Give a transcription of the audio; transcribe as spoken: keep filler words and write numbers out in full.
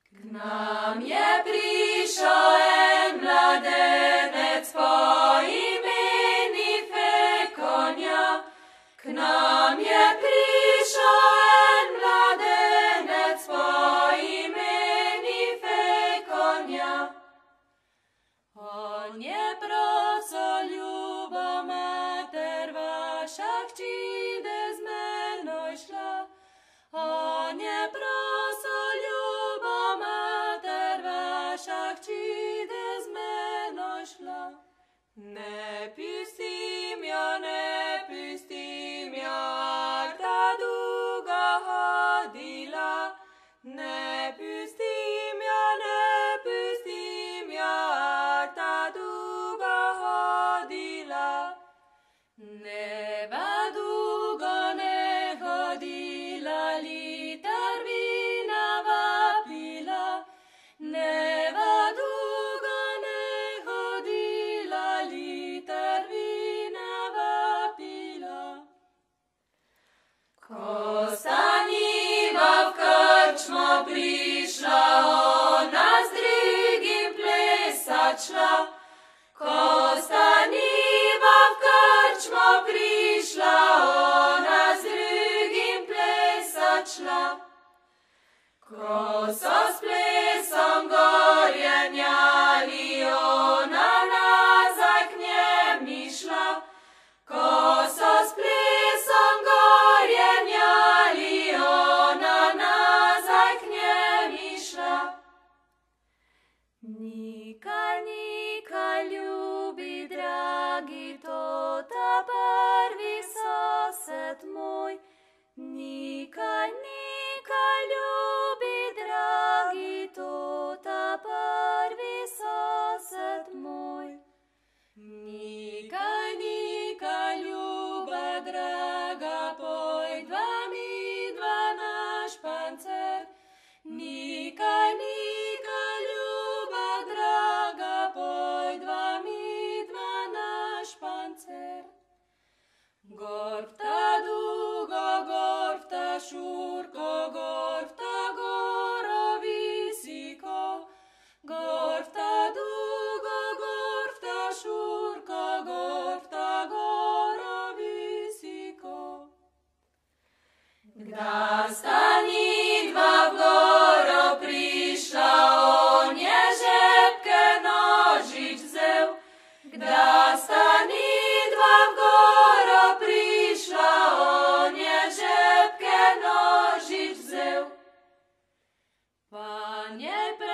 K nám je prišiel mladenec po imeni Fekonia. K nám je prišiel mladenec po imeni Fekonia. On je proso ljubo mater vaša, chčide z menoj šla. On je proso ljubo mater vaša, chčide z menoj šla. Ne pustim jo, ne pustim jo, ar ta dugo hodila. Ne pustim jo, ne pustim jo, ar ta dugo hodila. Neva dugo ne hodila, liter vina vapila. Neva dugo ne hodila, liter vina vapila. Ko staniva v krčmo prišla, ona z drugim plesat šla. Ko staniva v krčmo prišla, ona z drugim plesat šla. Ko so s plesom gorjenjali, ona nazaj k njem išla. Ko so s plesom gorjenjali, ona nazaj k njem išla. Nikaj, nikaj, ljubi, dragi, to ta prvi sosed moj. Nikaj, nikaj, ljubi, dragi, to ta prvi sosed moj. Nikaj, nikaj, ljuba, draga, pojdva midva na špancer. Nikaj, nikaj, ljuba, draga, pojdva midva na špancer. Gorta dugo, gorta šurko, gorta goro visiko. Gorta dugo, gorta šurko, gorta goro visiko. Kda sta nidva v goro prišla, on je žepke nožič vzel. Kda sta nidva v goro prišla, on je žepke nožič vzel. Pan je